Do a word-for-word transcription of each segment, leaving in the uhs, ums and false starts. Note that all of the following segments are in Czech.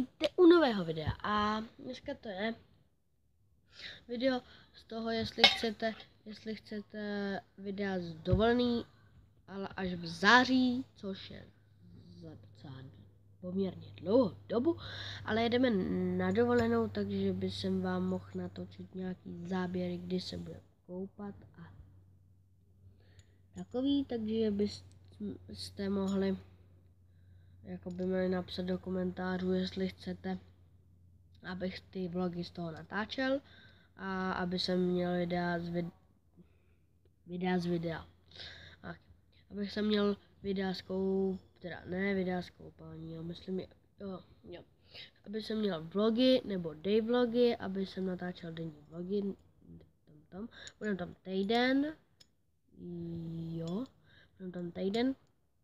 vítejte u nového videa a dneska to je video z toho, jestli chcete, jestli chcete videa z dovolený, ale až v září, což je za docela poměrně dlouhou dobu, ale jedeme na dovolenou, takže by jsem vám mohl natočit nějaký záběry, kdy se bude koupat a takový, takže byste mohli jako by měli napsat do komentářů, jestli chcete, abych ty vlogy z toho natáčel a aby jsem měl videa z, vid- videa z videa. Tak, abych jsem měl videa z koup, teda ne videa z koupání, jo, myslím, jo, jo. Aby jsem měl vlogy nebo day vlogy, aby jsem natáčel denní vlogy, tam, tam. Budem tam týden, jo, budem tam týden.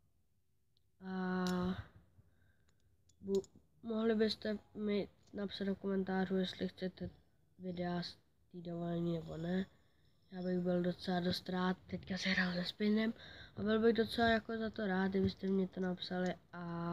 A bu- mohli byste mi napsat do komentářů, jestli chcete videa z té dovolení nebo ne. Já bych byl docela dost rád, teďka se hrál se spinem a byl bych docela jako za to rád, kdybyste mě to napsali a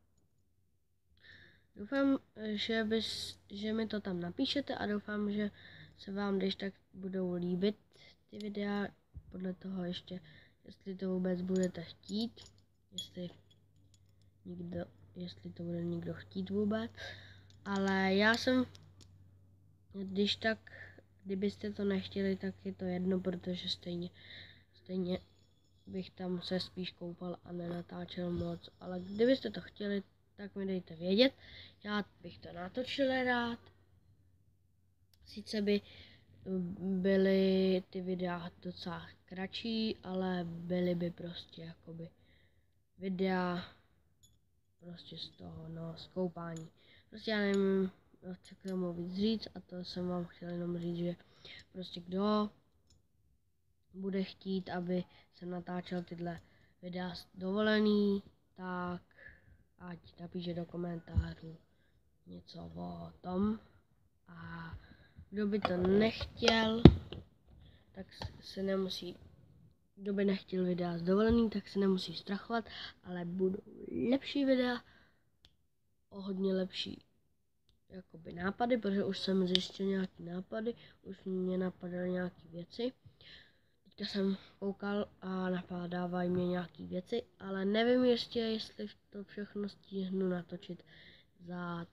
doufám, že, bys, že mi to tam napíšete a doufám, že se vám když tak budou líbit ty videa, podle toho ještě, jestli to vůbec budete chtít, jestli nikdo, jestli to bude někdo chtít vůbec, ale já jsem, když tak, kdybyste to nechtěli, tak je to jedno, protože stejně, stejně bych tam se spíš koupal a nenatáčel moc, ale kdybyste to chtěli, tak mi dejte vědět, já bych to natočil rád, sice by byly ty videa docela kratší, ale byly by prostě jakoby videa prostě z toho, no, z koupání. Prostě já nevím, co k tomu víc říct a to jsem vám chtěl jenom říct, že prostě kdo bude chtít, aby jsem natáčel tyhle videa z dovolený, tak ať napíše do komentářů něco o tom a kdo by to nechtěl, tak se nemusí, kdo by nechtěl videa z dovolený, tak se nemusí strachovat, ale budou lepší videa, o hodně lepší jakoby nápady, protože už jsem zjistil nějaký nápady, už mě napadaly nějaké věci. Teďka jsem koukal a napadávají mě nějaké věci, ale nevím ještě, jestli to všechno stihnu natočit za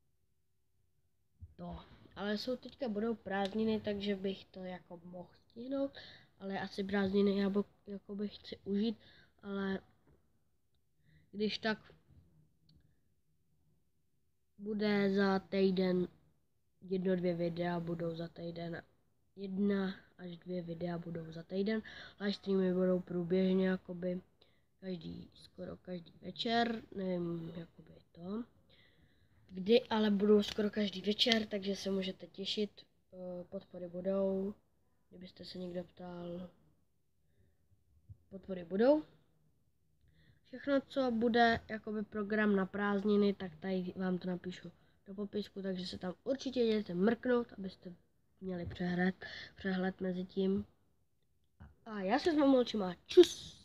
to. Ale jsou teďka budou prázdniny, takže bych to jako mohl stihnout, ale asi prázdniny já jako bych chci užít, ale když tak bude za týden jedno, dvě videa budou za týden, jedna až dvě videa budou za týden, live streamy budou průběžně jakoby každý, skoro každý večer, nevím jakoby to, kdy, ale budou skoro každý večer, takže se můžete těšit, podpory budou, kdybyste se někdo ptal, podpory budou. Všechno, co bude jakoby program na prázdniny, tak tady vám to napíšu do popisku, takže se tam určitě jdete mrknout, abyste měli přehled, přehled mezi tím. A já se s vámi loučím a čus!